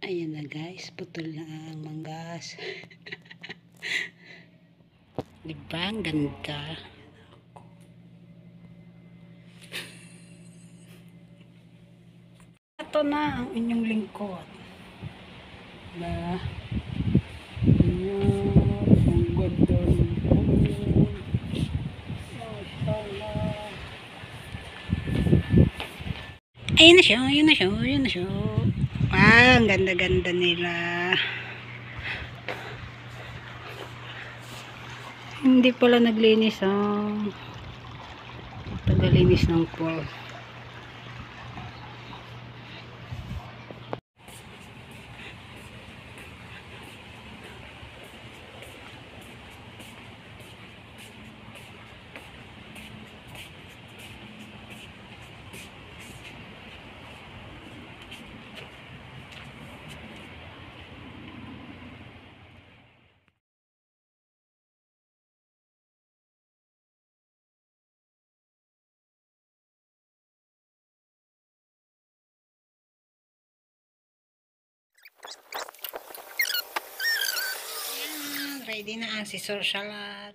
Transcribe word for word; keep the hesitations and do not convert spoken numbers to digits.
Ayan na guys, putol na ang manggas. Diba? Ang ganda. Ito na ang inyong lingkod. Na, ayan, ang ganda ng putol. Mashallah. Ayun na siya, ayun na siya, ayun na siya. Ah, ang ganda-ganda nila. Hindi pala naglinis ang tagalinis ng pool. Ready na ang si Sir Shala.